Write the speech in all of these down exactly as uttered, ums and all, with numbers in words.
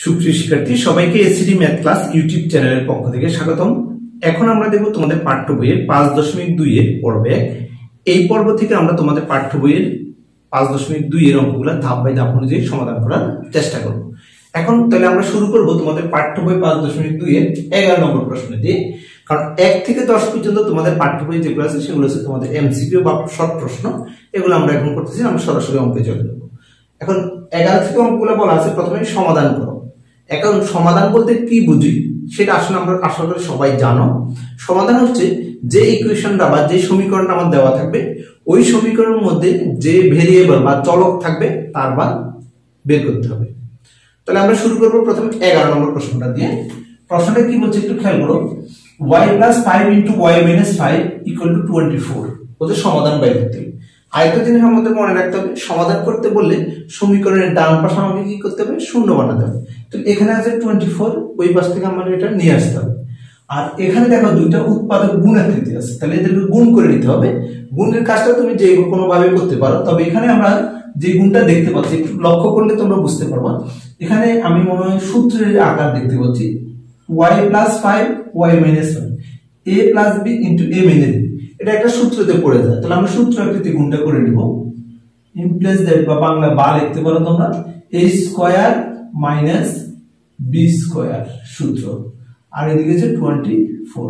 সুপ্রিয় শিক্ষার্থী সবাইকে এসিডি ম্যাথ ক্লাস ইউটিউব চ্যানেলের পক্ষ থেকে স্বাগতম। এখন আমরা দেখব তোমাদের পাঠ্য বইয়ের পাঁচ দশমিক দুই এর পর্ব এক। এই পর্ব থেকে আমরা তোমাদের পাঠ্য বইয়ের পাঁচ দশমিক দুই এর অঙ্কগুলো ধাপ বাই ধাপ অনুযায়ী সমাধান করার চেষ্টা করব। এখন তাহলে আমরা শুরু করব তোমাদের পাঠ্য বই পাঁচ দশমিক দুই এর এগারো নম্বর প্রশ্ন দিয়ে। কারণ এক থেকে দশ পর্যন্ত তোমাদের পাঠ্য বই যেগুলো আছে সেগুলো হচ্ছে তোমাদের এমসিকিউ বা শর্ট প্রশ্ন, এগুলো আমরা এখন করতেছি, আমরা সরাসরি অঙ্কে চলে যাবো। এখন এগারো থেকে অঙ্কগুলো বলা আছে প্রথমে সমাধান করো। এখন সমাধান বলতে কি বুঝি সেটা আসলে আমরা আশা করি সবাই জানো। সমাধান হচ্ছে যে ইকুয়েশনটা বা যে সমীকরণটা আমার দেওয়া থাকবে ওই সমীকরণের মধ্যে যে ভেরিয়েবল বা চলক থাকবে তার মান বের করতে হবে। তাহলে আমরা শুরু করবো প্রথমে এগারো নম্বর প্রশ্নটা দিয়ে। প্রশ্নটা কি বলছে একটু খেয়াল করো। y plus five into y minus five equal to twenty four ওদের সমাধান বাইর করতে হবে। আরেকটা জিনিস আমাদের মনে রাখতে হবে, সমাধান করতে বললে সমীকরণের ডান পাশে আমাকে কি করতে হবে, শূন্য বানাতে হবে। তো এখানে আছে টোয়েন্টি ফোর, ওই পাশ থেকে আমাদের এটা নিয়ে আসতে হবে। আর এখানে দেখো দুইটা উৎপাদক গুণ আকৃতি আছে, তাহলে এদেরকে গুণ করে নিতে হবে। গুণের কাজটা তুমি যে কোনো ভাবে করতে পারো, তবে এখানে আমরা যে গুণটা দেখতে পাচ্ছি একটু লক্ষ্য করলে তোমরা বুঝতে পারবা। এখানে আমি মনে হয় সূত্রের আকার দেখতে পাচ্ছি, y plus five y minus five a plus b into a minus b, এটা একটা সূত্রতে পড়ে যায়। তাহলে আমরা সূত্র আকৃতি গুণটা করে নিব। ইমপ্লাস দ্যাট বা বাংলা বা লিখতে পারো তোমরা a square minus b square সূত্র, আর এদিকে আছে টোয়েন্টি ফোর,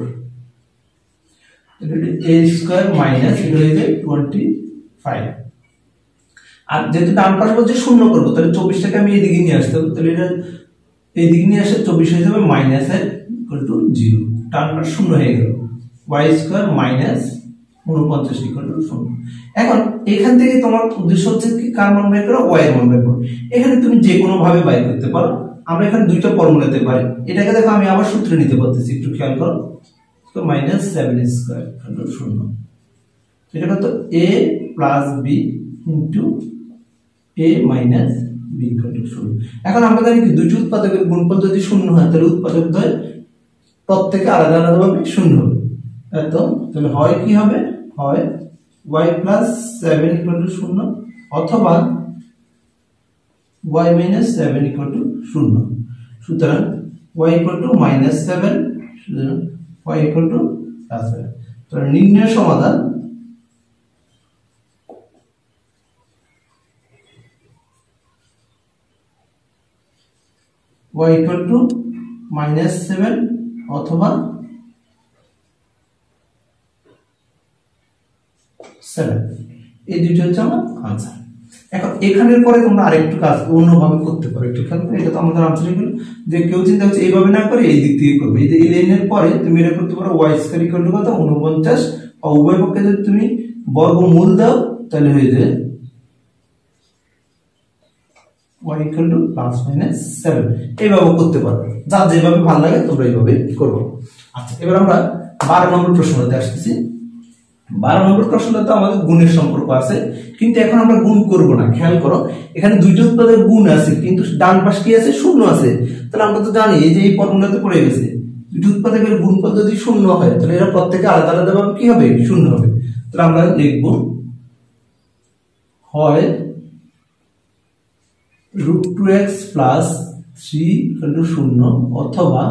এটা a স্কয়ার মাইনাস এটা হচ্ছে টোয়েন্টি ফাইভ। আর যেহেতু ডান পাশ বলছে শূন্য করব, তাহলে চব্বিশটাকে আমি এদিকে নিয়ে আসতে হবে। তাহলে এটা এইদিকে নিয়ে আসলে চব্বিশ হয়ে যাবে মাইনাস এর ইকুয়াল টু জিরো, ডান পাশ শূন্য হয়ে গেল। y স্কয়ার মাইনাস উনপঞ্চাশ ইকুয়াল টু শূন্য। এখন এখান থেকে তোমার উদ্দেশ্য হচ্ছে কি কার মান বের করো, y এর মান বের করো। এখানে তুমি যে কোনো ভাবে বাইর করতে পারো। আমরা এখানে দুইটা ফর্মুলা নিতে পারি। এটাকে দেখো আমি আবার সূত্রে নিতে পারতেছি, একটু খেয়াল করো। তো minus seven square equal to শূন্য। এটা কত, a plus b into a minus b equal to শূন্য। এখন আমরা জানি কি দুইটি উৎপাদকের গুণফল যদি শূন্য হয় তাহলে উৎপাদক দ্বয় প্রত্যেকে আলাদা আলাদা ভাবে শূন্য হবে। তো তাহলে হয় কি হবে, হয় y plus seven equal to শূন্য অথবা y minus seven equal to শূন্য। সুতরাং y equal to minus seven, সুতরাং y equal to plus seven. তাহলে নির্ণয় সমাধান y equal to minus seven অথবা সেভেন, এই দুইটা হচ্ছে আমার আনসার। এখন এখানের পরে তোমরা আরেকটু কাজ অন্যভাবে করতে পারো, একটু খেয়াল করো। এটা তো আমাদের আনসার হলো যে কেউ চিন্তা হচ্ছে এইভাবে না করে এই দিক থেকে করবে। এই যে এই লাইনের পরে তুমি এটা করতে পারো y স্কয়ার ইকুয়াল টু কত, উনপঞ্চাশ, আর উভয় পক্ষে যদি তুমি বর্গমূল দাও তাহলে হয়ে যায় y equal to plus minus seven. এইভাবে করতে পারো, যা যেভাবে ভালো লাগে তোমরা এইভাবে করবো। আচ্ছা, এবার আমরা বারো নম্বর প্রশ্নটাতে আসতেছি। বারো নম্বর প্রশ্নটাতে আমাদের গুণের সম্পর্ক আছে, কিন্তু এখন আমরা গুণ করব না। খেয়াল করো, এখানে দুইটা উৎপাদকের গুণ আছে কিন্তু ডান পাশ কি আছে, শূন্য আছে। তাহলে আমরা তো জানি এই যে এই ফর্মুলাতে পড়ে গেছে, দুইটা উৎপাদকের গুণফল যদি শূন্য হয় তাহলে এরা প্রত্যেকে আলাদা আলাদা ভাবে কি হবে, শূন্য হবে। তাহলে আমরা লিখব হয় root two x plus three equal to শূন্য অথবা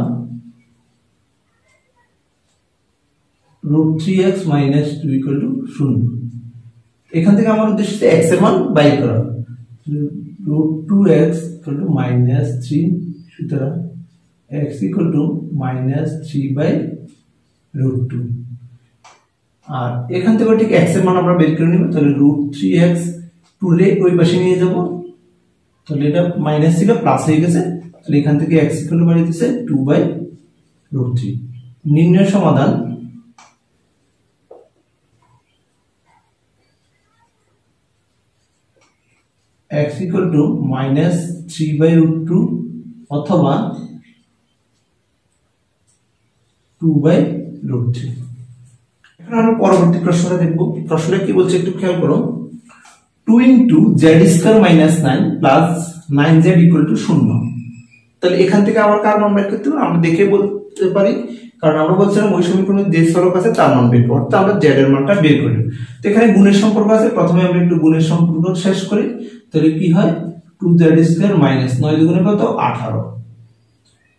root three x minus two equal to শূন্য। এখান থেকে আমার উদ্দেশ্য এক্স এর মান বাইর করা। Root two x equal to minus three, সুতরাং x equal to minus three by root two. আর এখান থেকে ঠিক এক্স এর মান আমরা বের করে নিব। তাহলে রুট থ্রি এক্স টু রে ওই পাশে নিয়ে যাব, তাহলে এটা মাইনাস ছিল প্লাস হয়ে গেছে। তাহলে এখান থেকে এক্স ইকুয়াল টু বাড়িতেছে টু বাই রুট থ্রি। নির্ণয় সমাধান x equal to minus three by root two অথবা two by root three। এখন আমরা পরবর্তী প্রশ্নটা দেখব। প্রশ্নটা কি বলছে একটু খেয়াল করো। two into z square minus nine plus nine z equal to শূন্য। তাহলে এখান থেকে আবার কার মান বের করতে হবে আমরা দেখে বলতে পারি, কারণ আমরা বলছিলাম ওই সমীকরণে যে চলক আছে তার মান বের করতে, আমরা z এর মানটা বের করি। তো এখানে গুণের সম্পর্ক আছে, প্রথমে আমরা একটু গুণের সম্পর্ক শেষ করি। তাহলে কি হয়, টু জেড স্কয়ার মাইনাস নয় দুগুণে কত আঠারো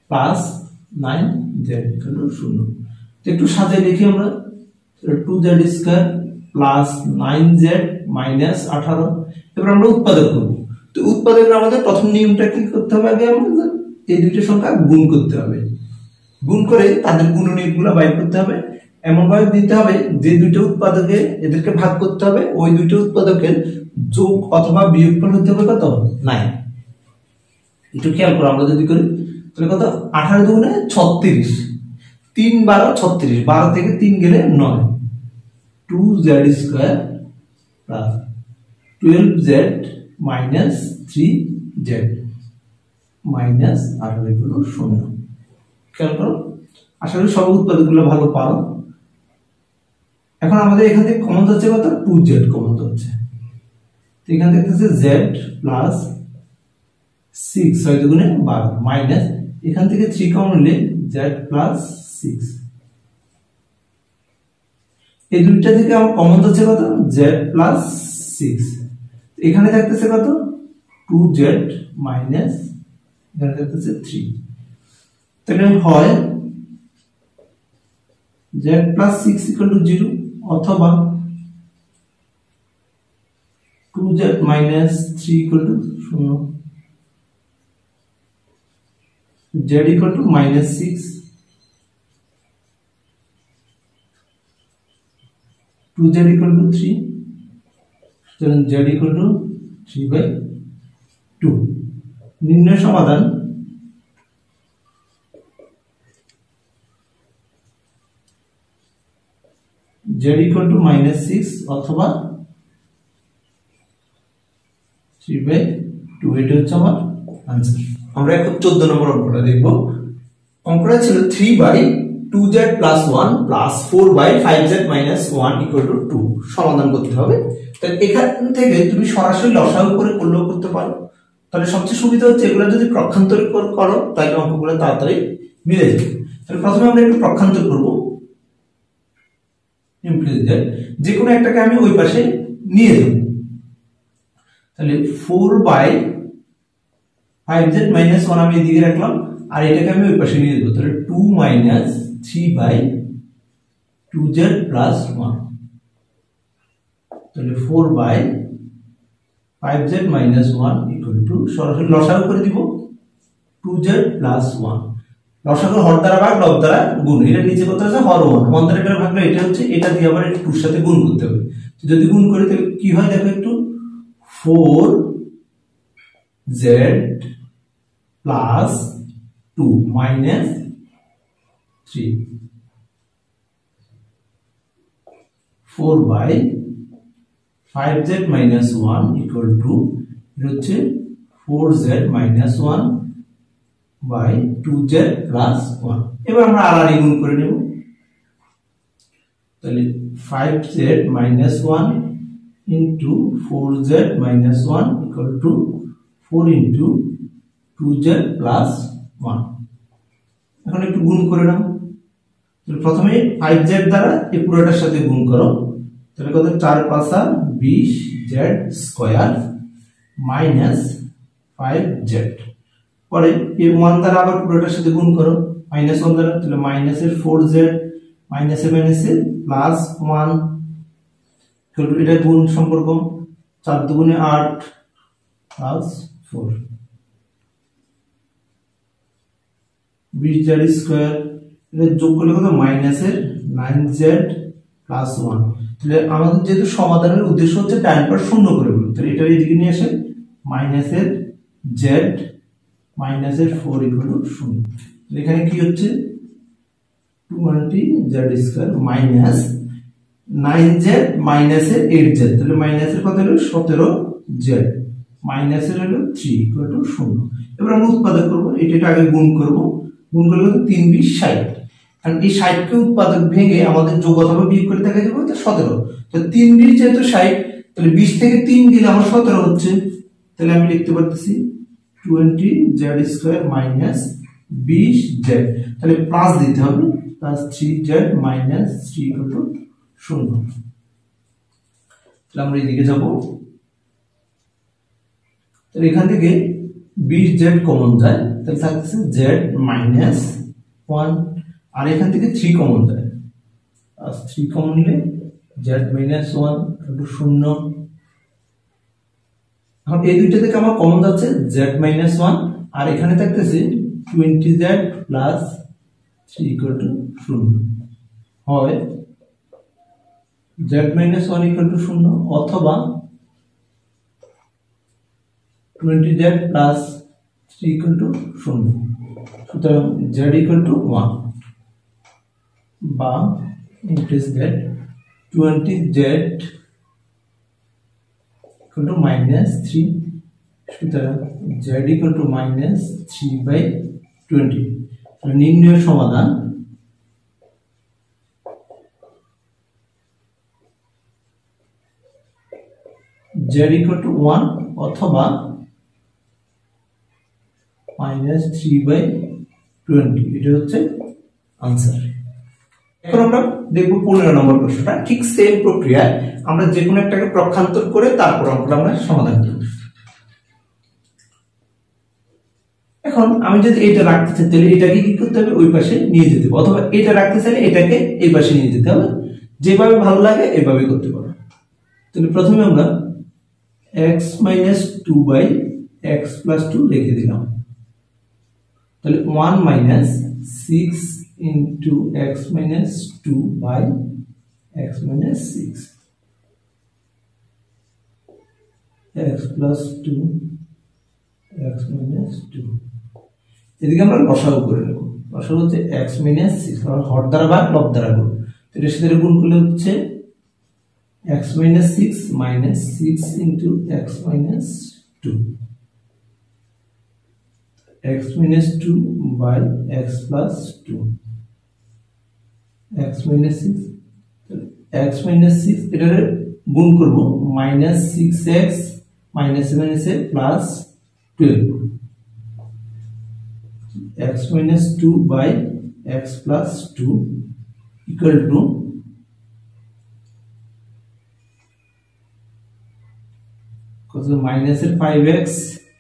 plus nine z equal to শূন্য। তো একটু সাজিয়ে লিখি আমরা, two z square plus nine z minus আঠারো। এবার আমরা উৎপাদক করবো। তো উৎপাদকের আমাদের প্রথম নিয়মটা কি করতে হবে, আগে আমাদের এই দুইটা সংখ্যা গুণ করতে হবে, গুণ করে তাদের গুণনীয়কগুলো বাইর করতে হবে। এমন ভাবে দিতে হবে যে দুইটা উৎপাদকে এদেরকে ভাগ করতে হবে, ওই দুইটা উৎপাদকের যোগ অথবা বিয়োগফল হতে হবে কত, নাইন। একটু খেয়াল করো, আমরা যদি করি তাহলে কত, আঠারো দুগুণে ছত্রিশ, তিন বারো ছত্রিশ, বারো থেকে তিন গেলে নয়, two z square plus twelve z minus three z minus আঠারো গুলো শূন্য। খেয়াল করো, আশা করি সব উৎপাদক গুলো ভালো পারো। এখন আমাদের এখান থেকে কমন হচ্ছে কত, টু জেড কমন হচ্ছে। এখান থেকে হচ্ছে জেড প্লাস সিক্স, ছয় দুগুণে বারো মাইনাস এখান থেকে থ্রি কমন হলে জেড প্লাস সিক্স। এই দুইটা থেকে আমার কমন হচ্ছে কত, জেড প্লাস সিক্স। এখানে থাকতেছে কত, টু জেড মাইনাস এখানে থাকতেছে থ্রি। তাহলে হয় z plus six equal to zero অথবা two z minus three equal to শূন্য, z equal to minus six, two z equal to three, z equal to three by two. নির্ণয় সমাধান z equal to minus six অথবা three by two, এটা হচ্ছে আমার answer. আমরা এখন চোদ্দ নম্বর অঙ্কটা দেখব। অঙ্কটা ছিল three by two z plus one plus four by five z minus one equal to two সমাধান করতে হবে। তাহলে এখান থেকে তুমি সরাসরি লসাগু করে করলেও করতে পারো, তাহলে সবচেয়ে সুবিধা হচ্ছে এগুলো যদি প্রক্ষান্তর করো তাহলে অঙ্কগুলো তাড়াতাড়ি মিলে যাবে। তাহলে প্রথমে আমরা একটু প্রক্ষান্তর করব, যে কোনো একটাকে আমি ওই পাশে নিয়ে যাব। তাহলে four by five z minus one আমি এদিকে রাখলাম, আর এটাকে আমি ওই পাশে নিয়ে যাবো। তাহলে two minus three by two z plus one, তাহলে four by five z minus one equal to সরাসরি লসাগু করে দিব টু জেড প্লাস ওয়ান। লসাগু হর দ্বারা ভাগ লব দ্বারা গুণ, এটা নিচে কত আছে হর ওয়ান, ওয়ান দ্বারা এটা ভাগলে এটা হচ্ছে, এটা দিয়ে আবার টুর সাথে গুণ করতে হবে। যদি গুণ করি তাহলে কি হয় দেখো একটু, four z plus two minus three, four by five z minus one equal to হচ্ছে four z minus one by two z plus one. এবার আমরা আড়াআড়ি গুণ করে নেব। তাহলে five z minus one into four z minus one equal to four into two z plus one. এখন একটু গুণ করে নাও। প্রথমে ফাইভ জেড দ্বারা এই পুরোটার সাথে গুণ করো, তাহলে কত, চার পাঁচা বিশ z square minus five z. পরে এই ওয়ান দ্বারা আবার পুরোটার সাথে গুণ করো, মাইনাস ওয়ান দ্বারা, তাহলে মাইনাসের ফোর জেড মাইনাসে মাইনাসে প্লাস ওয়ান, এটা গুণ সম্পর্ক, চার দুগুণে আট প্লাস ফোর, বিশ জেড স্কোয়ার, এটা যোগ করলে কত, মাইনাসের নাইন জেড প্লাস ওয়ান। তাহলে আমাদের যেহেতু সমাধানের উদ্দেশ্য হচ্ছে ডান পাশ শূন্য করে বলবো, তাহলে এটা এদিকে নিয়ে আসে মাইনাসের জেড মাইনাসের ফোর ইকুয়াল টু শূন্য। এখানে কি হচ্ছে, twenty z square minus nine z মাইনাসের এইট জেড, তাহলে মাইনাসের কত হলো সতেরো জেড মাইনাসের হলো থ্রি ইকুয়াল টু শূন্য। এবার আমরা উৎপাদক করবো, এটা আগে গুণ করবো, গুণ করলে তিন বিশ ষাট, কারণ এই ষাটকে উৎপাদক ভেঙে আমাদের যোগ অথবা বিয়োগ করে দেখা যাবে তো সতেরো। তো তিন বিশ যেহেতু ষাট, তাহলে বিশ থেকে তিন গেলে আমার সতেরো হচ্ছে, তাহলে আমি লিখতে পারতেছি টোয়েন্টি জেড স্কোয়ার মাইনাস বিশ জেড, তাহলে প্লাস দিতে হবে, plus three z minus three equal to শূন্য। তাহলে আমরা এদিকে যাব, তাহলে এখান থেকে বিশ জেড কমন যায়, তাহলে থাকছে z মাইনাস ওয়ান, আর এখান থেকে থ্রি কমন যায়, আর থ্রি কমন নিলে z মাইনাস ওয়ান ইকুয়াল শূন্য। এখন এই দুইটা থেকে আমার কমন যাচ্ছে z মাইনাস ওয়ান, আর এখানে থাকতেছে twenty z plus three equal to শূন্য। হয় z minus one equal to শূন্য অথবা twenty z plus three equal to শূন্য। সুতরাং z ইকুয়াল টু ওয়ান বা increase that twenty z equal to minus three. সুতরাং z equal to minus three by twenty. নির্ণয় সমাধান z ইকুয়াল টু ওয়ান অথবা minus three by twenty, এটা হচ্ছে answer. এখন আমরা দেখবো পনেরো নম্বর প্রশ্নটা। ঠিক সেম প্রক্রিয়ায় আমরা যে কোনো একটাকে পক্ষান্তর করে তারপর অঙ্কটা আমরা সমাধান করব। এখন আমি যদি এটা রাখতে চাই তাহলে এটাকে কি করতে হবে, ওই পাশে নিয়ে যেতে হবে, অথবা এটা রাখতে চাইলে এটাকে এই পাশে নিয়ে যেতে হবে। যেভাবে ভালো লাগে এভাবে করতে পারো। তাহলে প্রথমে আমরা x minus two by x plus two লিখে দিলাম। তাহলে one minus six into x minus two by x minus six, x plus two x minus two. এদিকে আমরা লসাগু করে নেব। লসাগু হচ্ছে এক্স মাইনাস সিক্স, কারণ হর দ্বারা বা লব দ্বারা গুণ। তো এটার সাথে গুণ করলে হচ্ছে x minus six minus six into x minus two, x minus two by x plus two, x minus six, x minus six এটার গুণ করব minus six x minus seven is plus twelve, x minus two by x plus two equal to minus এর five x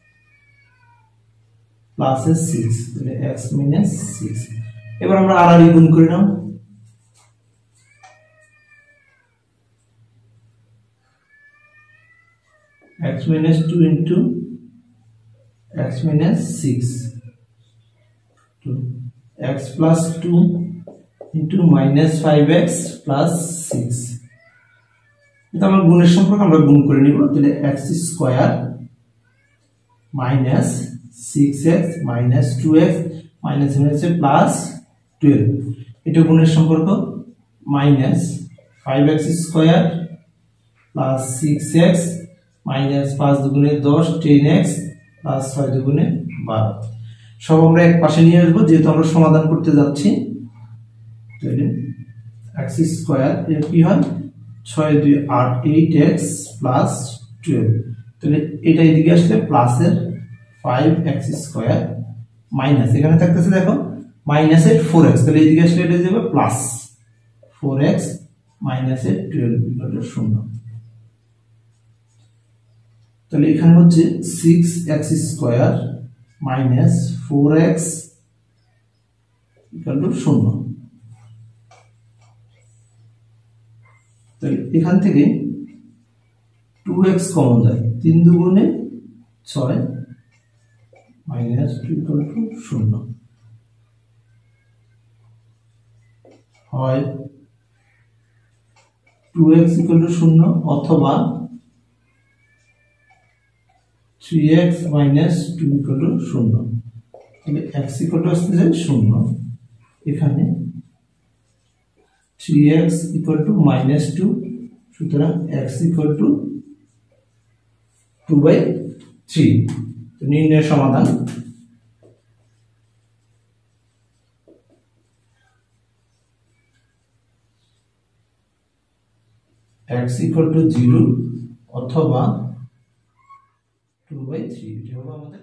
plus এর six, তাহলে x minus six. এবার আমরা আর আর গুণ করে নাও। x minus two into x minus six to x plus two into minus five x plus six। এটা আমরা গুণের সম্পর্ক আমরা গুণ করে নিব। তাহলে x square minus six x minus two x minus seven x plus twelve, এটা গুণের সম্পর্ক minus five x square plus six x minus পাঁচ দুগুণে দশ, টেন এক্স প্লাস ছয় দুগুণে বারো। সব আমরা এক পাশে নিয়ে আসবো যেহেতু আমরা সমাধান করতে যাচ্ছি। তাহলে এক্স স্কয়ার এর কি হয় ছয় দুই আট, এইট এক্স প্লাস টুয়েলভ। তাহলে এটা এদিকে আসলে প্লাসের ফাইভ এক্স স্কয়ার মাইনাস এখানে থাকতেছে দেখো মাইনাসের ফোর এক্স, তাহলে এদিকে আসলে এটা যাবে প্লাস ফোর এক্স মাইনাসের টুয়েলভ ইকুয়াল টু শূন্য। তাহলে এখানে হচ্ছে six x square minus four x equal to শূন্য। তাহলে এখান থেকে টু এক্স কমন যায়, তিন দুগুণে ছয় মাইনাস টু ইকুয়াল টু শূন্য। হয় টু এক্স ইকুয়াল টু শূন্য অথবা three x minus two equal to শূন্য। তাহলে এক্স ইকুয়াল টু আসতে যায় শূন্য। এখানে three x equal to minus two, সুতরাং x equal to two by three. নির্ণয় সমাধান এক্স ইকুয়াল টু জিরো অথবা টু বাই থ্রি, এটা হলো আমাদের